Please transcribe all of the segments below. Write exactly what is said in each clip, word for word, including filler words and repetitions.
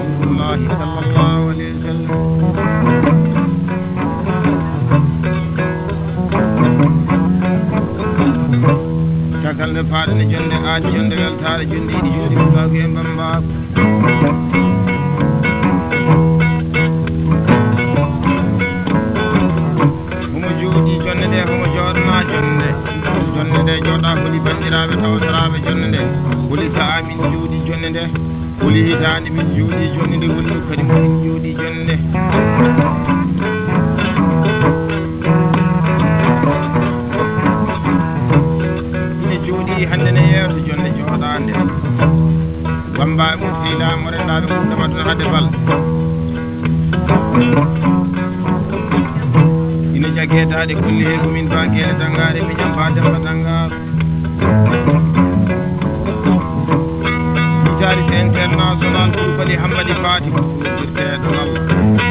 rasulullahi sallallahu alayhi wa sallam. caggal nde faaɗene jonde aadi jonde weltare jonde ɗiɗi jooɗi ɓuuɓaako e mbambaako. homo jooɗi jonde nde homo jooɗana jonde jonde nde jooɗa holi bandiraɓe tawtoraɓe jonde nde holi sa'a min jooɗi jonde nde holi hitande min jooɗi jonde nde holi kadi momin jooɗi jonde nde. hande ne yewta jonde jooɗande wambaɓe mum fiilama rendaɓe mum damatun hadde bal ina jagguetaɗe kulli he komin baguele dangare miñam ba demba dangaro itaris international ɓuuɓali hammadi fati ɓurtirteɗo allah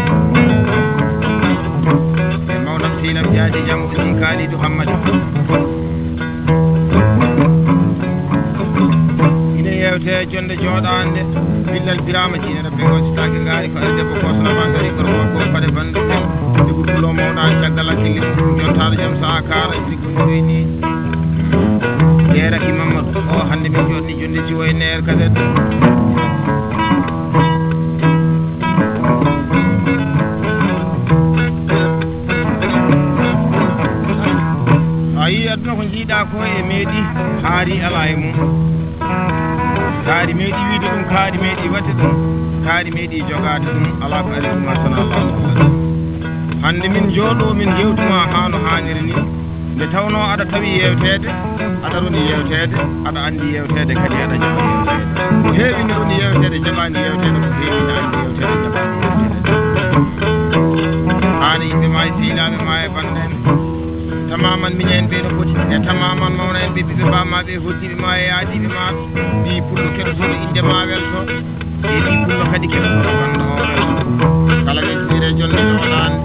e mawnam fiilam jaaji jam ni kalidou hammadi yewte jonde jooɗande billal birama jiinere ɓe goccitaki ngaari ko ari debbo kosnama gari kono makko fade bande de ɓurɗulo mawɗani caggal hakkille jontaɗo jaam saha kara liggonnoyi ni yeeraki mamadou o hande min jooɗni jonde jiwo e ner kadet a yi aduna ko jiiɗa ko e meeɗi haari ala e mum kaari meeɗi wiide ɗum kaari meeɗi watte ɗum kaari meeɗi jogade ɗum ala ko ari ɗuma sona allah hande min jooɗo min jewtuma ha no hanniri ni nde tawno aɗa tawi yewtede aɗa roni yewtede aɗa andi yewtede kadi aɗa jaɓa yewtede ko heewi ni roni yewtede jaɓani yewtede ko heewi ni andi yewtede jaɓani yewtede haano yimɓe ma e fiilaɓe ma e banɗen tamaman miña en ɓe no foti e tamaman mawna en ɓe ɓiɓe bammaɓe hoddiɓe ma e yaadiɓe ma ɗi pullo keɗotoɗo inde ma welto e ɗi pullo kadi keɗotoɗo banda o welto kala ɓe ɗire jonde jooɗande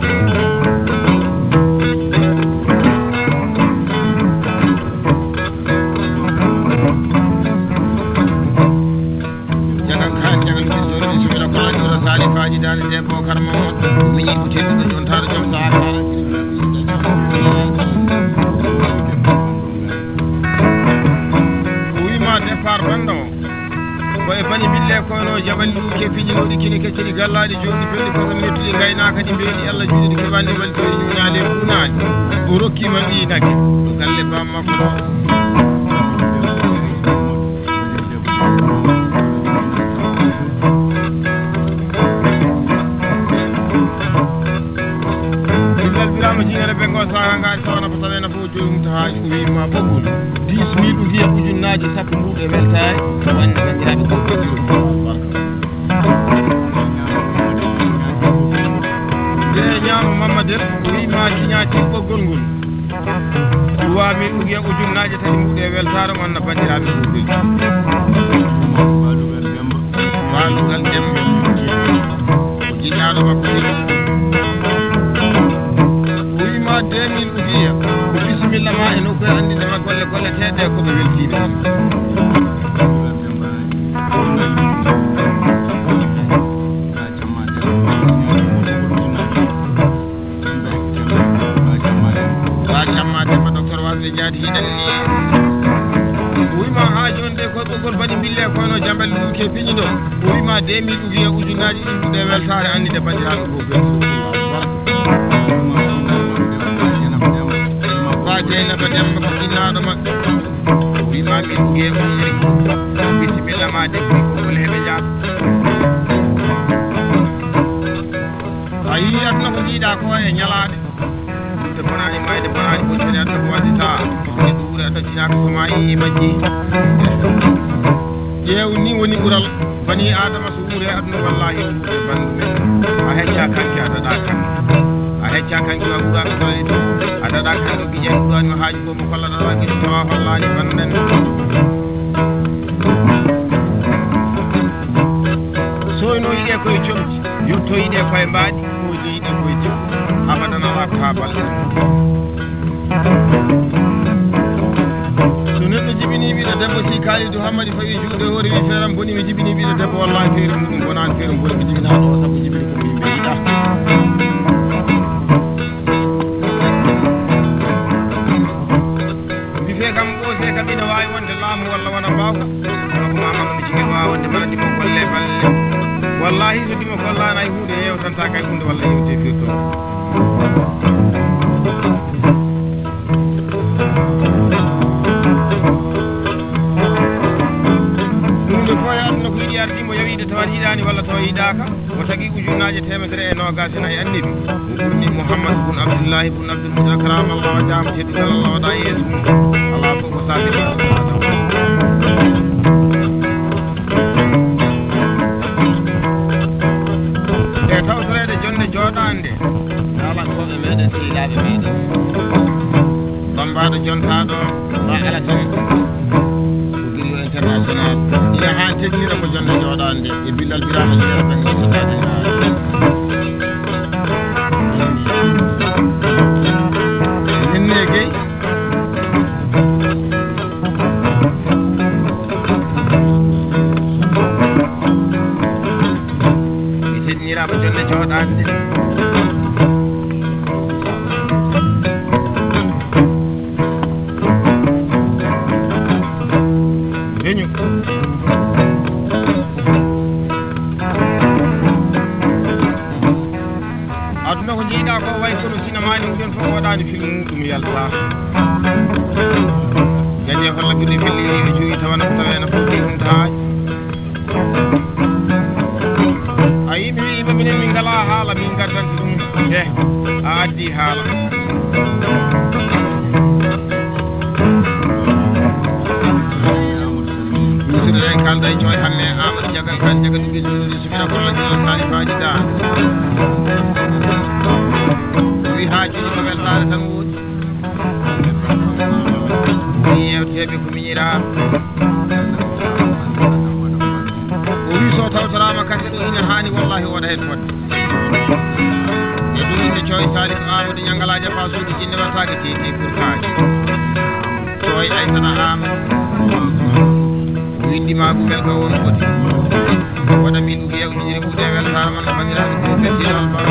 jagan kan jagal ɓiɗɗoɗo mi sumira ko ani wuro salifaji dande nde bocar mamadou miñi ko tedduɗo jontaɗo joom saha kala départ banda o koye bani bille kono jabal luuke piñinoɗi kini keccini gallaɗi joni belɗi koko mettuɗi gaynaka ɗi mbeɗi allah juuɗiɗi keɓandi walde o ñuñali e fuunaji o rokkima ɗi nagge ɗo galle bam makko ɗo billal birama jingere ɓe go saka ngaji tawana ko tawena fo jomum to haaji o wima ɓoggol dix mille ujiya ujunnaji sappo mbuɗe weltare wande bandiraɓe ko de ñaamo mamadel o wima siñati ɓoggol ngol duwa mille ujiya ujunnaji tati mbuɗe weltare wonna bandiraɓe ɓuɓel walugal dembe o jiɗaɗo makko deux mille ujiya ko bisimilla ma e nokkuye andindema golle golle teɗe koɓe weltiɓe wa camma demba docteur wasde jaadi hiɗen ni o wima ha joni de koye ɓoggol mbaɗi bille kono jambal luuke piñi ɗo o wima deux mille ujiya ujunnaji ɗimɓuɗe weltare andinde bandiraɓe fof jeynaba demba ko jinnaɗo maɓɓe wima min gue umri bisimilla ma debbi kokol heɓe jaat a yi aduna ko jiiɗa ko e ñalaɗe de bonani mayde bonani ɓocconi aduna ko waddita e ɗuure aɗa jinaka soma yi majji ƴeew ni woni ɓuural bani adama so uure aduna wallahi ɓuure bandu men a hecca kanke aɗaɗa kanke a hecca kanke wa ɓuuraɓe doyde aɗaɗa kanko guiƴen ɗuɗani no haaji gomo kollaɗaɗa guiɗo tawa hollani banɗen soyno yiɗe koye comti yetto yiɗe koye mbaɗi oji yiɗe koye jikku abadan ala ko ha balɗe so neɗɗo jibini kalidou hammadi fawi juuɗe hoore wi feeram boni mi jibini ɓiɗo debbo wallahi feere muɗum bonani feere boni mi wallahi so dimo gollana ay hunde yewtanta kay hunde walla yewte firto hunde ko aduna ko yiɗi ardimo yawide tawa yiɗani walla tawa yiɗaka o tagi ujunnaje temedere e nogas en ay annibi ɓurni mouhammad bun abdoullahi bun abdoul mouda karam allah wa jama teddugal allah waɗa yeeso mum ala fof ko sadiri e tawtorede jonde jooɗande alan koɓe meɗen sehilaɓe meɗen bambaɗo jontaɗo ma ala tan gurio international ina han teddira ko jonde jooɗande e billal birama jeera tan nisatade nenne gay mi teddinirama jonde jooɗande leñu aduna ko jiiɗa ko way kono sinamani muɗen fof waɗani film muɗum yalta gañe holla birɗe felliri e joyi tawana ko taweno fof ɗi ɗum taaji a yimɓe wiima minen min ngala haala min gaddante ɗum e a addi haala en kalda e coy hamme amadou diagal kan jaga ɗuɓe joni sumina kolla jilal sali faji da wi haajuji ko weltare tan woodi mi yewteɓe ko miñira o wi so tawtorama kate ɗo ina hani wallahi oɗa hen fodde e ɗum inde coy sali ko amadou ñangalaji fa suuɗi jinne wattake teɗi pour kaji coy aysana amadou windima ko welka won foti waɗa min ɗum yewɗijiri ɓuuɗe weltare man no bandiraɓe ko fettinal ba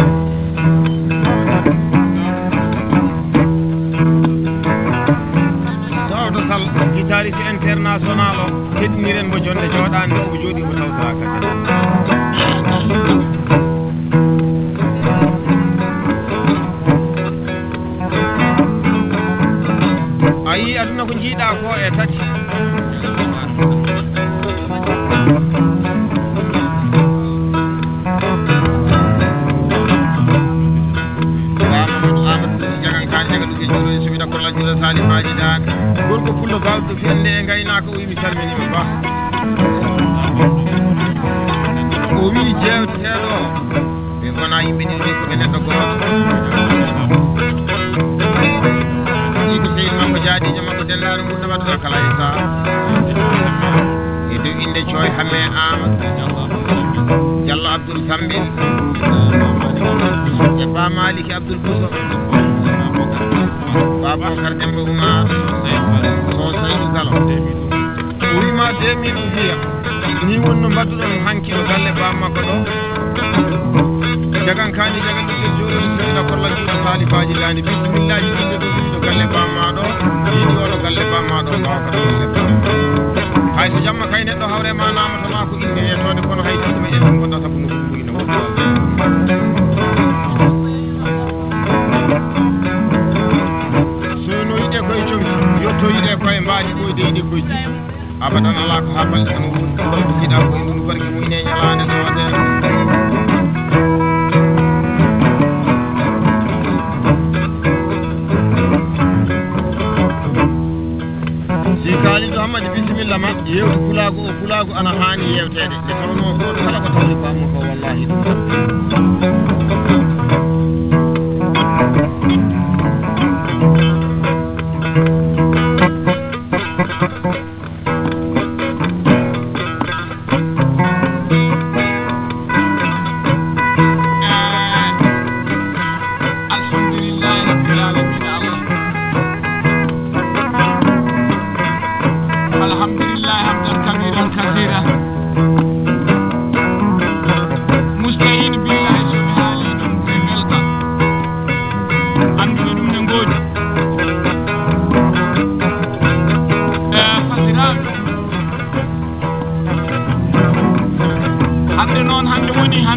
tawto sal guitariste international o heɗiniren mo jonde jooɗande omo jooɗi mo tawtora kadi a yi aduna ko jiiɗa ko e tati salimaji dan gorko pullo bawɗo fende e gaynaka o wimi salminima ba o wi jewteteɗo ɓe gona yimɓe ɗiɗi wi koɓe neɗɗo goto ɗi ko sehil makko jaadijo makko dellano mum ɗaɓaɗo kala e sa e dow inde coy hamme amadou diallo abdoul sambil e ba maliki abdoul bousso Babacar Demba Oumar so Seydou Gallo o wima deux mille wiya ni wonno mbadduɗon hanki ɗo galle bammakko ɗo jagan kani jagan ɗo joni sowina kolla juuɗo salifaji landi bisimillaji inde ɗo ɗo galle bamma ɗo yiɗi oɗo galle bamma ɗo mbawkata galle hay so jamma kay neɗɗo hawrema namatama ko inde yetode kono hay tiɗuma en ɗum gonɗa sabu no ɗum ɓuyno yotto yiɗe koye mbaɗi ɓoyde yiɗi koyji abadan ala ko ha balɗe tan woni ɗo jiɗa koye ɗum barki muyne ñalade sowade si kaaliɗo hammadi bisimilla ma yewtu pulago o pulago ana hani yewtede nde tawno ko kala ko tawri bammo ko wallahi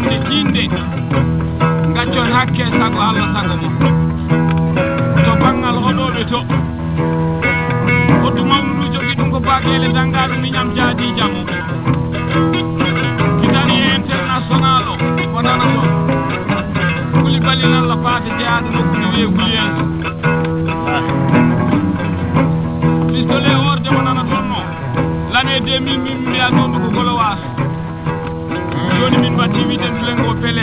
jamde dinde gaccon hakke sago Allah sago mo to bangal hoɗoɓe to hoddu mawnudu jogi ɗum ko baaqele dangaɗo miñam jaadi jammo kitani e international o wonana toon kuli balinalla paate jeyaɗo nokkude wiye guliyen pistole orde wonana toon no l'année deux mille min mbiya noon ko golowas joni min watti wiɗen lengo pele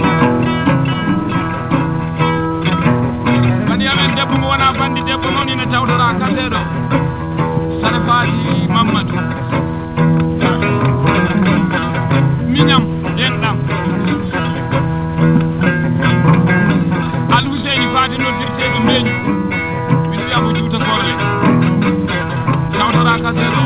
kadi amen debbo mo wona bandi debbo noon ina tawtora kaseɗo saɗa faati Mamadou miñam enɗam Al Husseini faati noddirteɓe mbeñu min wiyamo juuta korle tawtora kaseɗo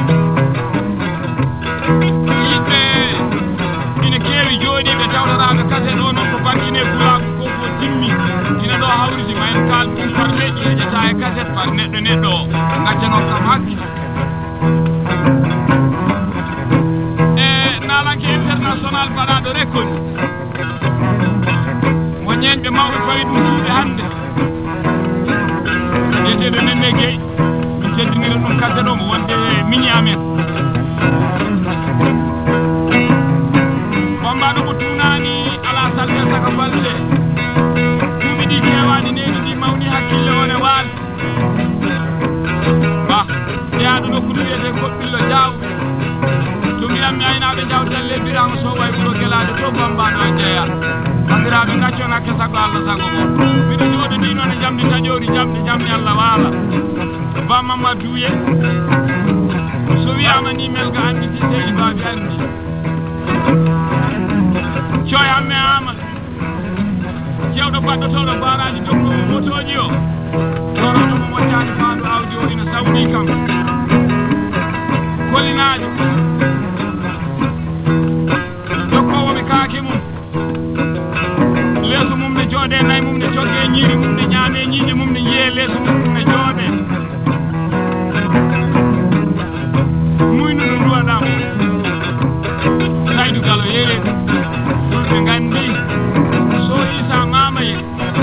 yiɓɓe ina keewi jooɗiɓe tawtoraɓe kaseɗo noon ko bangine gulagu ko ko timmi ina ɗo hawriti ma en kal ɗum par leƴƴi heƴata e kaset par neɗɗo neɗɗo o gaccanon kam hakke e nalanke international baɗaɗo rekkoni mo ñeñɓe mawɓe fawi ɗum juuɗe hannde jeteɗo nenne gueyi min teddinira ɗum kaset o mo wonde miñi amen bombaɗo mo tunani ala salɓe saka balɗe ɗumi ɗi kewani neni ɗi mawni hakkille on e waali ba jeyaɗo nokkude wiyete goɗɗillo jawɓe to mbiyam mi aynaɓe jawtel lebbirama so way ɓuuro gelade to bombaɗo o jeeya bandiraɓe gaccon hakke sago Allah sago mo miɗo jooɗodi noon e jamdi taƴori jamdi jamdi Allah waala ba Mamadou Douye so wiyama ni melga anditi seydi babi andi coy amme Amadou cewɗo baɗɗotoɗo baraji dokkomo motoji o toroɗo mo moƴƴani faandu awdi o ina sawni kam kollinajo dokkowoɓe kaake mum leeso mum ne jooɗe nayi mum ne jogge ñiiri mum ne ñaame ñiiƴe mum ne yiye leeso mum ne jooɗe muyno ɗum duwaɗamo Saydou Gallo yere ɓe gandi so Isa mamaye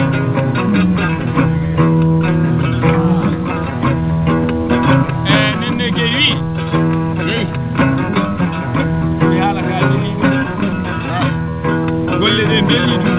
e nenne gueyi wi mi haala ka jeni golle ɗe belli ɗum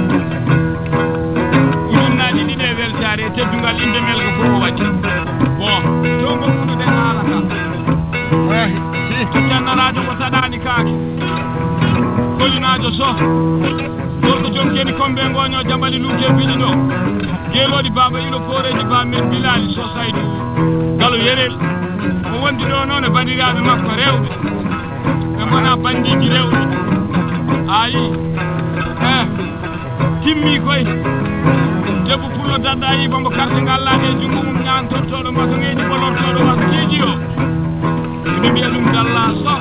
ujunnaji ɗiɗi e weltare e teddungal inde melgo fof o waɗi bon to gokkuduɗen haala ka to jannarajo ko saɗani kaake kolinajo so gorko joom keni kombe ngoño jambali luuke biɗi ɗo geeloɗi baba ilo koreji ba men bilali so Saydou Gallo yerel mo wondi ɗo noon e bandiraɓe makko rewɓe ɓe gona bandiji rewɓe ayi e timmi koye debbo pullo dadɗa yi bombo carte ngallade e jungo mum ñantortoɗo mbasoŋeji ɓolortoɗo waskiji o ɓe mbiya ɗum dalla so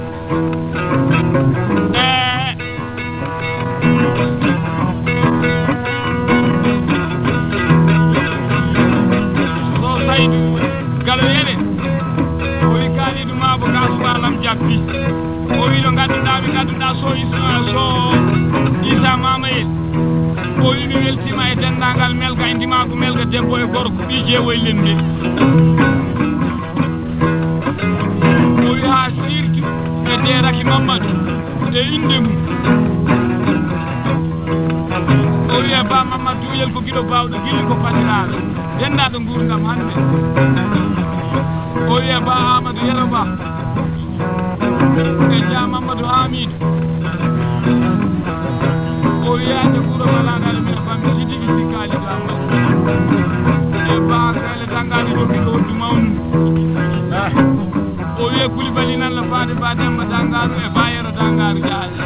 e so Saydou Gallo yere o wi kaaliɗo ma bo gasubalam jabbi o wi ɗo gadduɗa ɓe gadduɗa so so Isa mamayel o wi mi weltima e dendagal melga e ndimago melga debbo e gorko ɓi jeewoylen ɓe o wi ha sirtu e deraki Mamadou e inde mum o wi e ba Mamadou Douyel ko giɗo bawɗo gilli ko fatiraɗo dendaɗo gurdam hande o wi e ba Amadou Yero Ba e ja Mamadou Hamidou o wiyaje ɓuuro walaɗaɗo mbiɗa fammi si tigi sikkali damba e ba kale dangaɗi ɗo mbiɗo hoddu mawnu o wiye Coulibaly nalla faade ba demba dangaru e bayero dangaru jaaje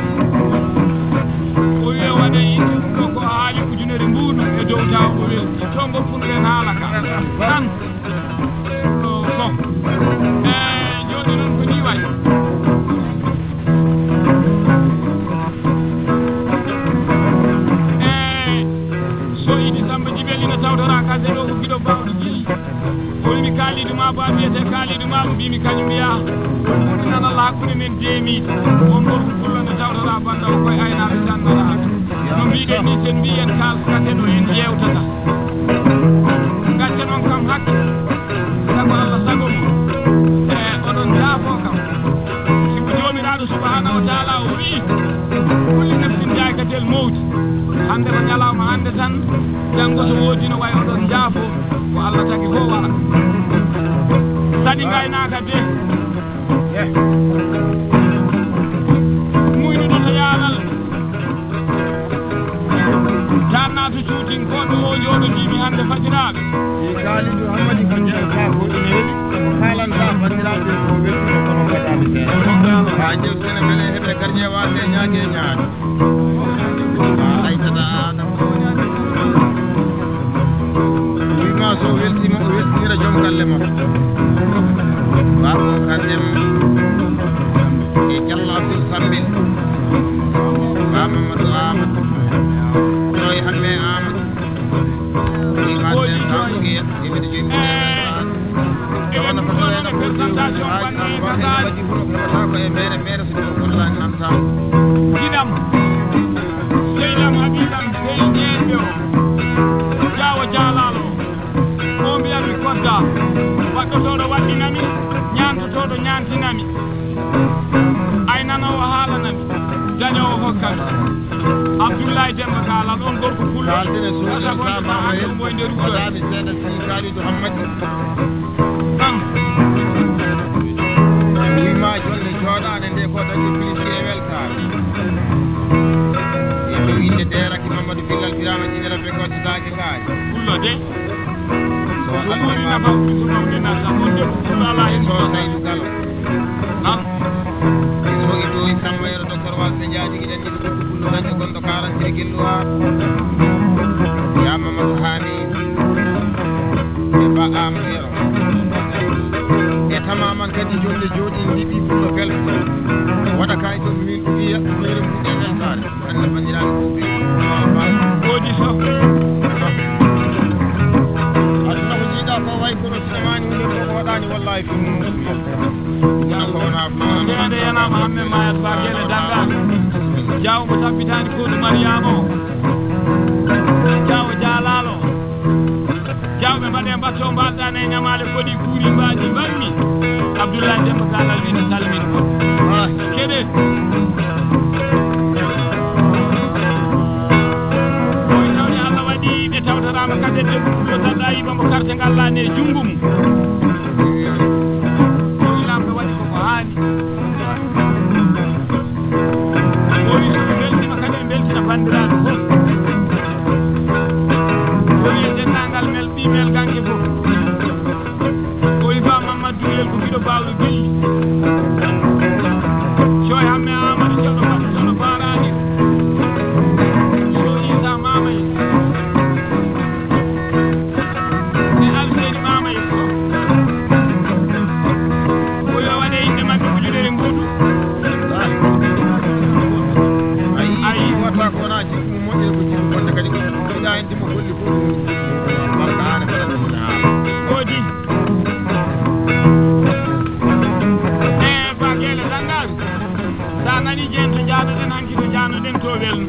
o wiye waɗe inde ɗum ɗo ko haali ujunere mbuuɗu e dow taw ko welti to goppunoɗen haala ka tan ɗo ko e joni noon ko ni way tawtora kase ɗo ko giɗo bawɗo jilli o wimi kaaliɗo ma bo a wiyete kaaliɗo ma mo mbimi kañum wiya nana la hakkude men deemiiɗo on gorko pullo nde tawtata banda o koye aynaaɓe tannoraaɓe no mbiɗen ni sen mbiyen kalskaten o en yewtata gacce noon kam hakke sago Allah sago mo e oɗon jaafo kam siko joomiraaɗo subahanahu wa taala o wii kulli nafsin jaykatel mawti hande ko ñalawma hande tan janngo so woodi no way oɗon jaafo ko Allah tagi fof wara sadi ngaynaaka de muynuɗo to yaalal tannato cuutin goɗɗo o jooɗo jimi hande fajiraaɓe e kaalidu hammadi ko jeeɗa goɗɗo ne weli haalanta fajiraaɓe ko weltuno kono mbaɗaɓe seeɗa ha jew sene mele heɓe gardien waase ñaage ñaade aytata adam wima so weltima o weltinira joom galle makko babo kandem e Diallo Abdoul Sambil ba Mamadou Amadou noy hamme Amadou wima sen tangugue yimɓe joyi mo wona ko tawena ko présentation banni bagage ko e mere mere so ko la namta idam seydam habibam sey ñeeɓe o jawo jalalo o mbiyami kodda waɗɗotoɗo waɗɗinami ñantotoɗo ñantinami aynanowo haalanami dañowo hokkami Abdoulaye Demba Kala ɗon gorko pullo kaldine soɗoy nder wuroɗaɓe seeɗa si kalidou hammadi an wima jonde jooɗade nde ko dañi pilisi e weltare yimɓe inde deraki Mamadou Billal Birama Jinela ɓe gottitaki kaari pullo de so almina fa ɓutunawdenata on de pullo ala hen so Saydou Galo an so idoyi Samba Yero docteur Walse Diadji giɗen ɗiɗo gorko pullo dañƴo gonɗo quarante guilloa ya Mamadou Hani e ba Amadou Yero e tamaman kadi jonde jooɗi ndiɓi pullo belto waɗa kay ɗum min wiya mere mbuɗe weltare hande bandiraɓe fof woodi so aduna ko jiiɗa ko way kono sinamani hunde fof ko waɗani wallahi fi mum ko wona nde yanama hamme mayat ba guele dangal jaw mo tabbitani koɗu Mariama o jaw jaalalo jawɓe mbaɗe mbatto mbaɗɗane e ñamale koɗi kuuri mbaji mbanmi Abdoulaye Demba Kalal wiɗo salmini ko keɗe oy tawni Allah waɗi ɓe tawtarama kadi debbo pullo daɗɗa yibamo carte ngallani e junngo mum o wilamɓe waɗi koko haani o wi soɓe beltima kadi ɓe beltina bandiraɓe fof o wi denndangal mel ɓimel gange fof o wi ba Mamadou Yel ko mbiɗo bawɗo gelli coy hamme Amadou Diallo mbaɗa sono barani so Isa Mamaye e Alseyni Mamaye ko o yo waɗe inde mabɓe ujunere mbuɗu ayi wata ko wona jikku moƴƴere ko jikku bonde kadi ko ɗiɗa en dimo golli fof barka ane baɗaɗumne haala oodi e bagele dangal sa nani jeen to jaaɗoɗen hanki to janoɗen to welno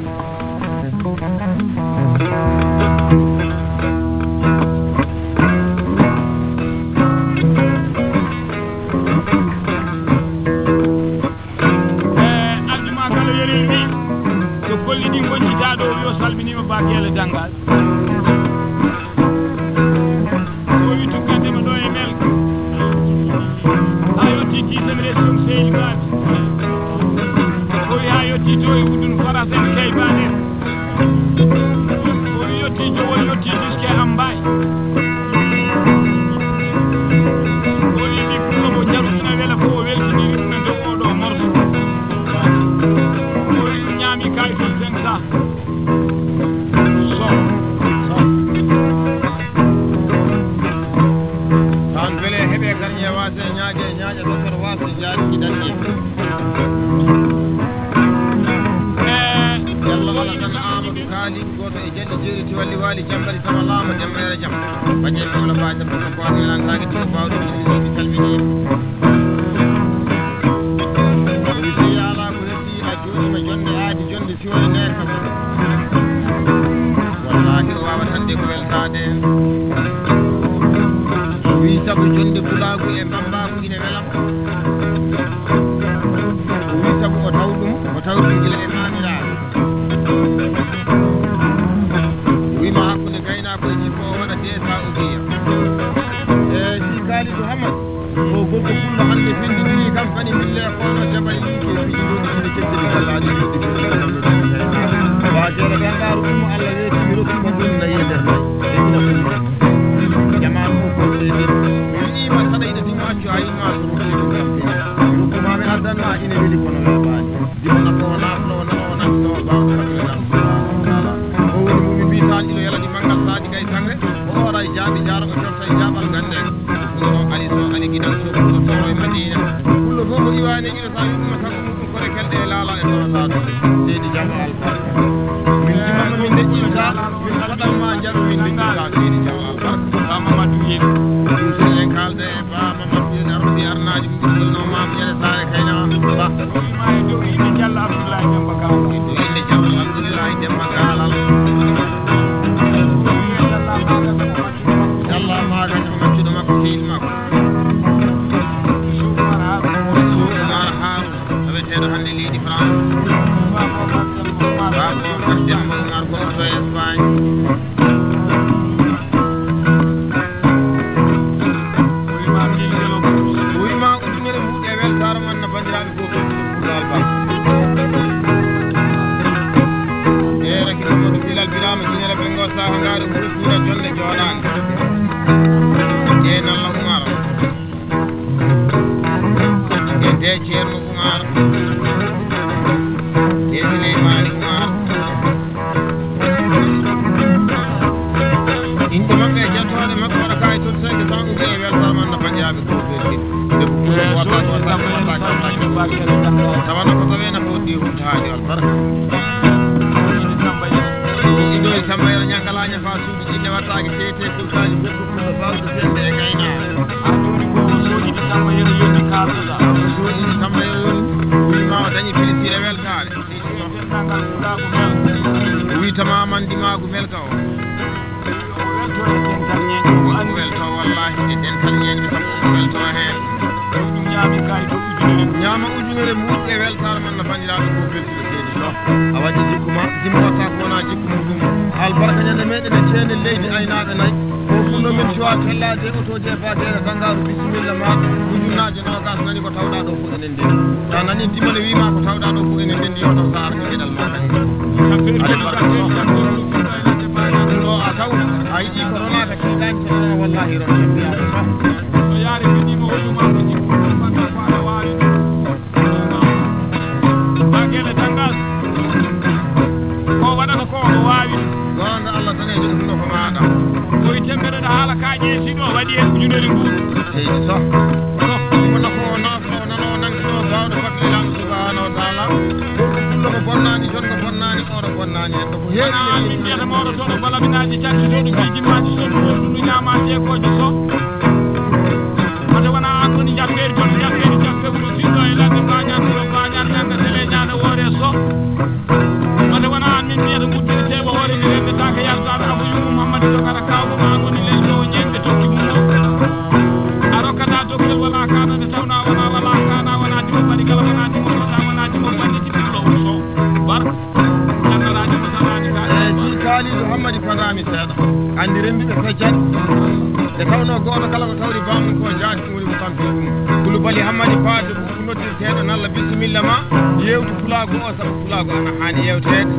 e aljuma kala yeri wi so kolli ɗi goñƴitaɗo o yo salminima bagele dangal o wi tuggandema ɗo e melka ha yetti tisamre sum seydi maɓe o wi ha yetti to e wuddun faras en keybane o wi yetti jowol yetti juske ambay o wi ɗi pullo mo jarumina wela ko o weltiniri ɗum e dow oɗo morso o wi ɗum ñaami kay fol ten sa so tan beele heɓe garñe wase ñaaƴe ñaaƴe docteur wase jaari jiɗanɗe yallah wala tan Amadou kaali goto e jalli jeeri walli waali jambari tama laama jambere jam baƴe mawla ba jam ko ko waɗi nan tagi to bawɗo mi salmini woni ne kam wallahi o wawa tan de ko weltade wi sabu jonde bulagu e bambagu ine welam wi sabu o tawdum o tawdum gila e maniraɓe wima hakkude gaynako e jippo o waɗa desa o wiya e si kalidou hamad o gorko fullo hande findidiri kam kadi mille kono jabay ko fiɗiɗoɗi ine kettiri gallaɗi ɗiɗi waajere gandaru ɗum Allah weeti mi rokkuma ɗum nayi e nder nayi e ina fullo jamanu o ko seedi mi wiima saɗa ina timo accu ha yimma so rokkiɗo gam fe mi rokkuma mi addanma ine weeli kono weeɓani dimna ko nafno nano nafno bawɗo kaɗumenam subhanahu o woni mumi mbitan ilo yaladi manggal saadi kay sangre o ora e jaabi jara o jotta e jaɓal gande ɗo ali so ali giɗal so ɗo toro e madina kullo fof ko iwani ino sa yuɓuma sago muɗum kore kelɗe e laala e torata ɗo seydi jama albarka min jimama min deƴƴinta min waɗanma jaɗo min deƴƴinta seydi jama albarka ba mamadou yen ɗum so en kalde e ba mamadou yen ardi arnaji mi ɓiɗɗolno mama ñande saare kayna ba ma e dow inde diallo abdoullahi demba galal dow inde diallo abdoullahi demba galal Allah maga ko maccuɗo makko hiil makko Soumar Haroun taweteɗo hande leydi France babo Demba Oumar gonɗo to Espagne wima ujunere mbuɗe weltare man no bandiraɓe fof ɓurɗal ba eraki Mamadou Bilal Birama jinere ɓe go saha ngaari ɓuri fuura jonde joɗande e nalla Oumar e de ceerno Oumar e Souleymani Oumar inde maɓɓe e jettode maɓɓe waɗa kay toon cinq cent uji e weltare man no bandiraɓe fof belɗi tawana ko tawena ko ɗi humta haali albarka ido e samba yo ñankalaña fa suuɗi jinne wattaki tete kultaji bekko fullo fawde sende e gayna a joni ko soɗiɗi samba yo yoni kaluɗa soɗiɗi samba yo yoni wima o dañi félicité e weltare dendagal fulago mel witama mandimagu melka o o welto wallahi e dental ñeñɓe kam o welto hen ɗum ñaami kay to ujunere ñaama ujunere muɗum e weltare man no bandiraɓe fof beltude seedi so a waɗi jikkuma jimma watta ko wona jikku muɗum albarka ñande meɗen e ceene leydi aynaɓe nayyi o fullo min cuwa tellade autoji e fatere tangaru bisimilla ma ujunnaje nogas nani ko tawɗa ɗo fof enen ndendi sa nani dimane wima ko tawɗa ɗo fof enen ndendi yotaw sa arno gueɗal ma ɗo a taw a yiɗi ko ronata kiɗani teno wallahi ron mbiyaɗo so yaari fiɗima hoƴuma ko jikku bagga ko aɗa wawi bagele tangas ko waɗata ko ko wawi gonga Allah tan e joom ɗum ko maɗa koye tembeɗeɗo haala kaƴe siɗo waɗi hen ujunere ngu seydi so so ɗimo nako nafno nano nanguino gawɗo fadlilamu subhanahu wa taala gorko fullo ko bonnani jonko bonnani oɗo bonnani en ɗo ko heewi min mbiyatama oɗo toɗo balaminaji cattitoɗo mijimmaji soɗo ɗum ñama jeekojo so wonde wona an woni jabberi toon jabberi jabbe wuuro siɗɗo e ladde bañatɗo bañat ñanga télé ñande woore so wonde wona an min mbiyata guddiri sewa hoore mi rendetaka yaltaɓe amo yumu mamadou dogara kawmo ma an woni leydi o ñemɓe tokki mum a rokkata dokkel wala kanade tawna wona wala kana wona dimo baɗigala wona dimo roɗa wona dimo bande jiɗɗiɗo o so barka jannaraji ko tanani ka e ji kalidou hammadi fadami seeɗa andi rembiɓe feccat e tawno goto kala ko tawri bamum ko jaati ɗum woni ko tampi ɗum Koulibaly Hammadi Paade ko noddirteɗo nalla bisimilla ma yewtu fulago o saabu fulago ana hani yewtede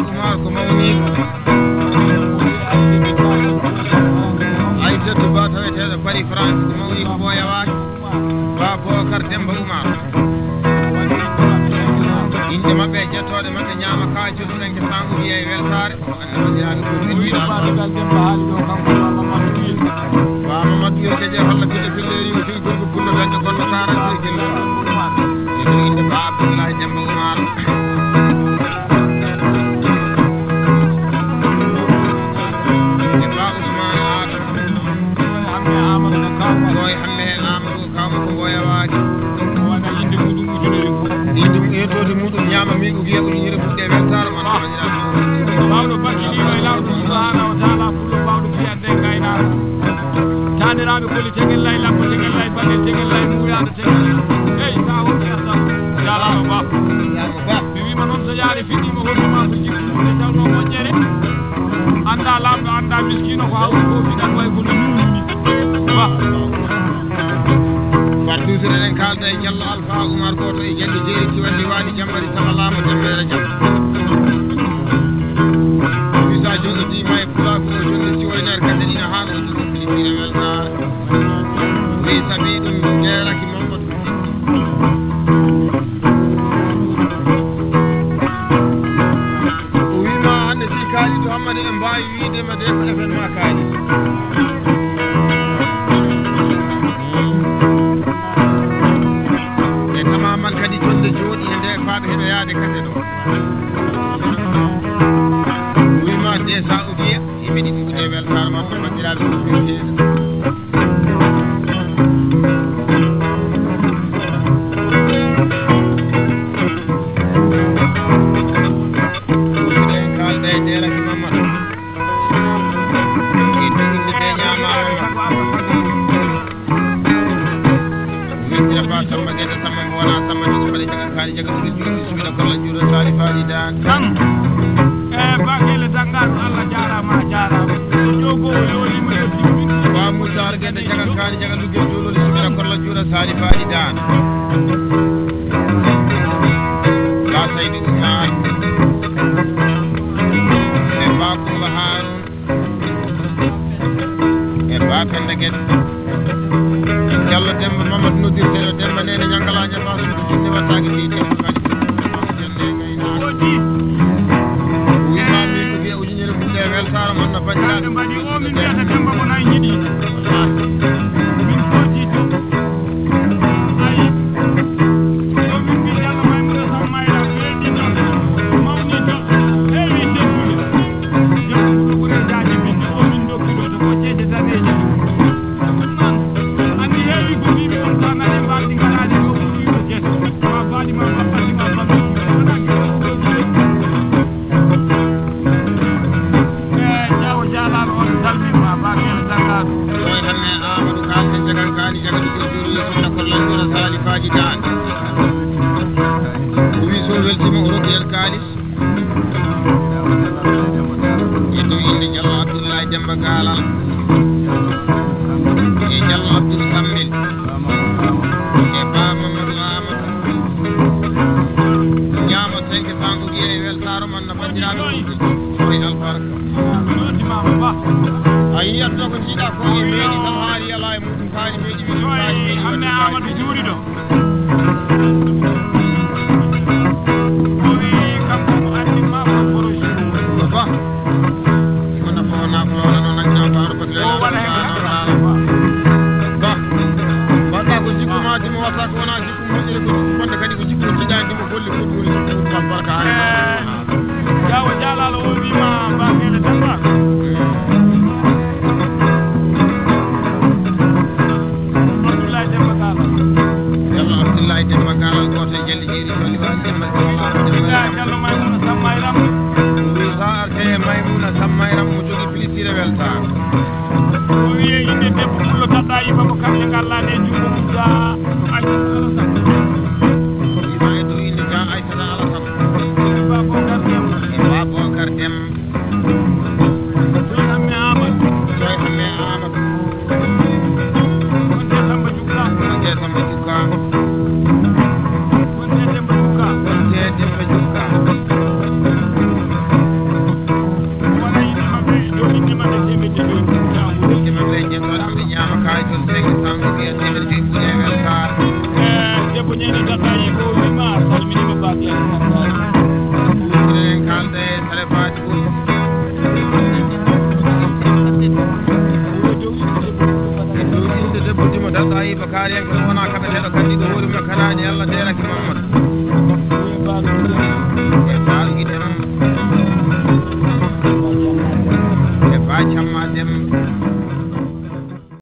Umar ko mawni ay tatu ba tawete da Paris France ko mawni ko boya waat ba Bokar Demba Umar inde mabbe jettode mabbe nyama kaaci dunen ke sangu wiye weltare annabi an ko ni ba dal Demba haali do kanko ba Mamadou yo keje holla kede pelleri o fi gorgo pullo wende gonno quarante kilo inde ba Abdoulaye Demba Umar boy hamme Amadou kawmo ko boya waadi wona inde mudum ujunere inde mudum etode mudum nyama mi ko wiye ko nyire budde weltare man bawdo bakini way lawdo subhanahu wa ta'ala kullu bawdo fiyande kayna tanirabe koli tegel lay lambo tegel lay bade tegel lay muyade tegel hey ta ho yata yala ba yama ba bibi manon so yaari fini mo hono ma so jikku mo tawno mo jere anda lamdo anda miskino ko hawri ko fidan way ko nuni ba Bartu sinen kalda e Jallo Alfa Umar goto e jande jeeri ci wandi wadi jambari sama lamo jambere jam bisa jogi di may pula ko jonde ci waynar kande dina hano to filipine welta wi sabi dum jeera ki Mamadou wi ma ande ci kaali to hamade en bawi wiide ma de événement kaali man kadi jonde jodi e nde faaɓe heɓe yaade kande ɗo wima de saoudia yimɓe ɗiɗi ɗe weltare mabɓe bandiraɓe ko firteede ɗen kalda e ɗeraki Mamadou e joguinde ɓe ñamama windira ba samba gueɗe samma mo wona samma ɗiɗi fale jaga kaali jaga ɗuɗi juuɗi suɓina kolla juuɗo saali faali dan tan e bakele tangal Allah jarama jarama jogo e wolimo yo timmi ba musar gueɗe jaga kaali jaga ɗuɗi juuɗo suɓina kolla juuɗo saali faali dan la saydi Umar e ba Kumba Harun e ba Penda Gueɗe Jallo Demba Mamadou noddirte ɗo Demba nene ñangalaña ba suudu jinne wattaki ndi Demba kadi jende gaynaa wima min ko wiya ujuñere budde weltare man no bandiraɓe mbaɗi o min wiyata Demba ko nayi jiɗi min koji to ayi so min mbi Jallo Maymuna Sammayra weeɗino mawni to heewi tekkude jokkuɗo ɓuure jaaji min o min dokkuɗo to ko ceede taneji Demba Galal e Jallo Abdoul Kammil e ba Mamadou Amadou ñaamo tenke sango giye e weltaro man no bandiraɓe koye albarka a yiyatto ko jiiɗa ko e meeɗi tan haali ala e muɗum kaali meeɗi min kaali meeɗi hamme Amadou juuri ɗo o wi kanko mo andinma ko projet ba wona fo wona ko lowna noon añña baaro batle o waɗa hen ba mbaɗɗa ko jikku ma dimo watta ko wona jikku moƴƴere ko jikku wonde kadi ko jikku tiƴanimo golle foɗɗuri ɗum barka ha jawo jalalo o wima mbakele Demba Abdoulaye Demba Galal Jallo Abdoulaye Demba Galal goto e jalli jeeri tolli wa Demba Jallo Maymuna Sammayram sa arte Maymuna Sammayram mo jogui plaisir e weltare o wiye inde debbo pullo gadda yimamo kamɓe gallade e jungo mudda Aïssata yima e dow inde ga Aïssata Alassane ba Bocar Dem ba Bocar Dem darɗo ayiba kaariyanke ɗo wona kaɓeteɗo kandi ɗo hoori mum kalani allah terake ma